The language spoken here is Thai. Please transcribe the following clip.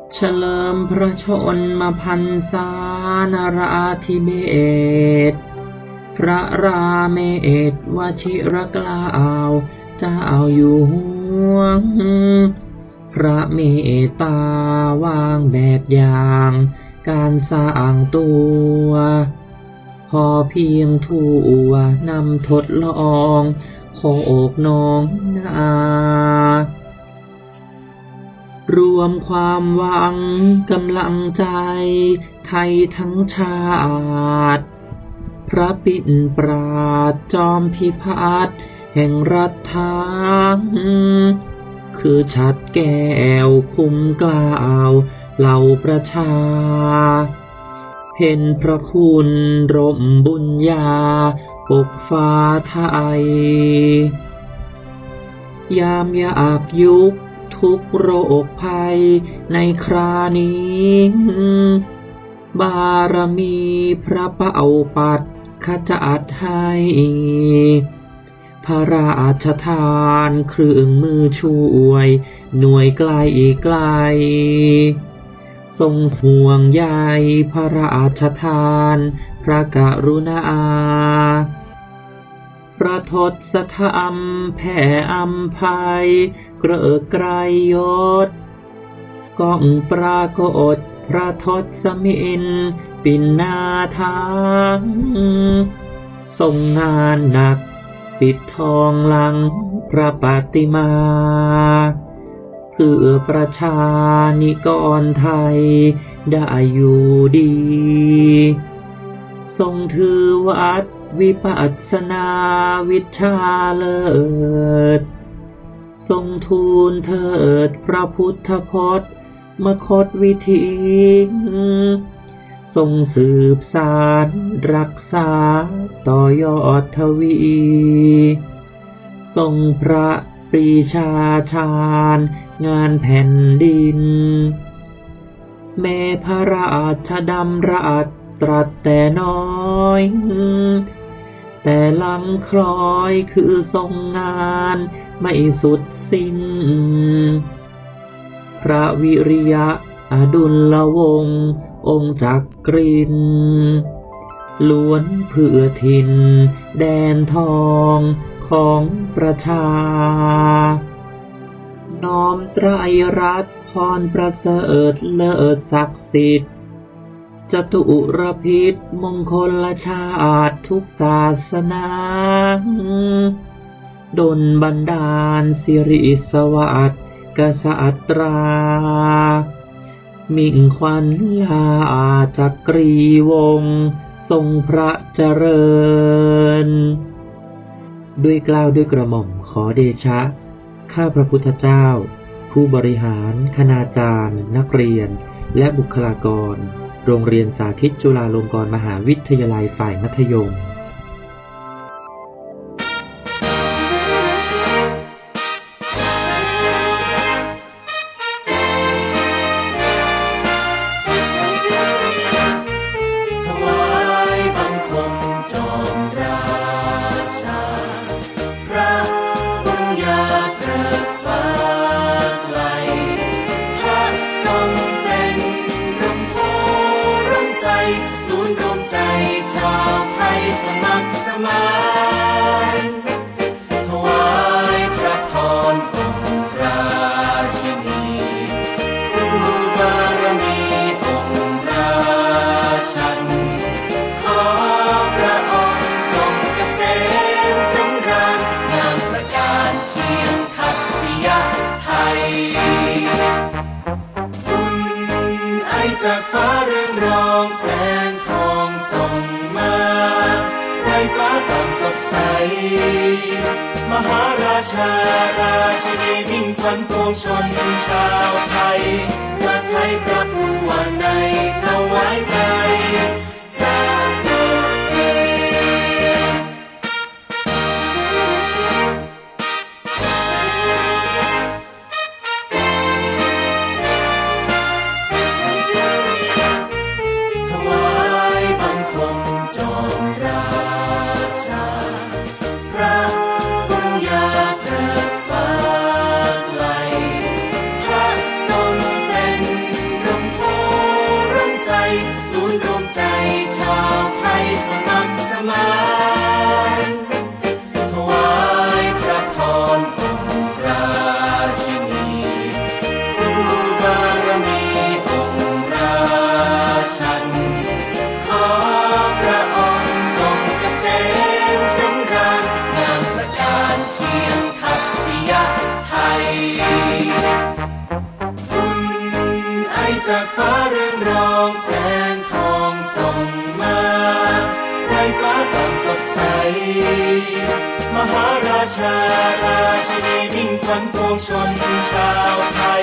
เฉลิมพระชนมพรรษานราธิเบศรพระราเมศวชิรเกล้าเจ้าอยู่หัวพระเมตตาวางแบบอย่างการสร้างตัวพอเพียงทั่วนำทดลองโคกน้องนารวมความหวังกำลังใจไทยทั้งชาติพระปิ่นปราชจอมพิพัฒน์แห่งรัฐทางคือชัดแก้วคุ้มกล่าวเหล่าประชาเพ็ญพระคุณร่มบุญญาปกฟ้าไทยยามยากยุคทุกโรคภัยในครานี้บารมีพระเป่าปัดขจัดให้พระราชทานเครื่องมือช่วยหน่วยไกลไกลทรงห่วงใยพระราชทานพระกรุณาประทศธรรมแผ่อำไพเกริกไกรยศก้องปรากฏพระทศมินปิ่นนาทางทรงงานหนักปิดทองหลังพระปฏิมาเพื่อประชานิกรไทยได้อยู่ดีทรงถือวัดวิปัสสนาวิชาเลิศทรงทูลเถิดพระพุทธพจน์มคตวิธีทรงสืบสานรักษาต่อยอดทวีทรงพระปรีชาชาญงานแผ่นดินแม้พระราชดำรัสตรัสแต่น้อยแต่ลังคล้อยคือทรงงานไม่สุดสิ้นพระวิริยะอดุลวงศ์องค์จักรินทร์ล้วนเพื่อถิ่นแดนทองของประชาน้อมไตรรัตน์พรประเสริฐเลิศศักดิ์สิทธิ์จตุรพิษมงคลชาติทุกศาสนาดลบันดาลสิริสวัสดิ์กษัตรามิ่งขวัญลาจักรีวงศ์ทรงพระเจริญด้วยเกล้าด้วยกระหม่อมขอเดชะข้าพระพุทธเจ้าผู้บริหารคณาจารย์นักเรียนและบุคลากรโรงเรียนสาธิตจุฬาลงกรณ์มหาวิทยาลัยฝ่ายมัธยมจากฟ้าเรืองรองแสงทองส่องมาไร้ฟ้าต่างสดใสมหาราชาราชินีมิ่งขวัญปวงชนชาวไทยพระไทยพระผู้วันในถวายใจสาธุทจากฟ้าเรืองรองแสงทองส่องมาไร้ฟ้าต่างสดใสมหาราชาราชินีมิ่งขวัญปวงชนชาวไทย